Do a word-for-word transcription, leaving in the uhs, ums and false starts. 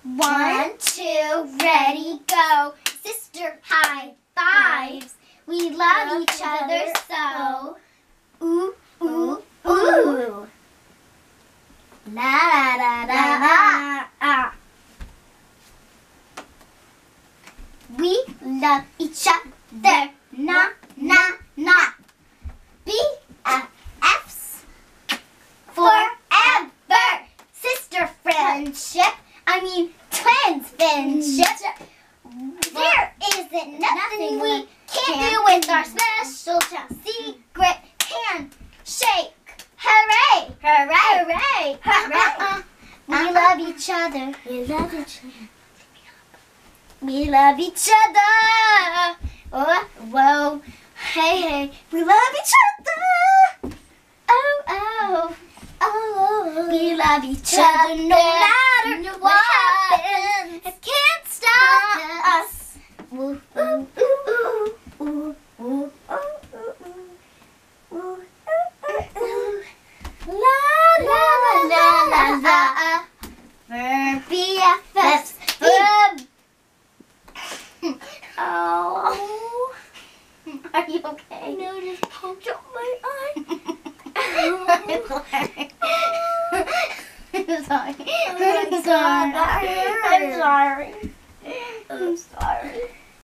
One, two, ready, go. Sister high fives. We love each other so. Ooh, ooh, ooh. La la la la la. Ah. We love each other. Na na na. B F Fs forever. Sister friendship. I mean, twins friendship. There isn't nothing we can't do with our special secret handshake. Hooray! Hooray! Hooray! Hooray! We love each other. We love each other. We love each other. Oh, whoa. Hey, hey. We love each other. Oh, oh. Oh, we love each other no matter what happens. It can't stop us. Ooh, ooh, ooh, ooh, ooh, ooh, ooh, ooh, ooh. La la la la la. For B F Fs. Oh. Are you okay? No, just poked up my eye. I'm sorry. I'm sorry. I'm sorry. I'm sorry. I'm sorry.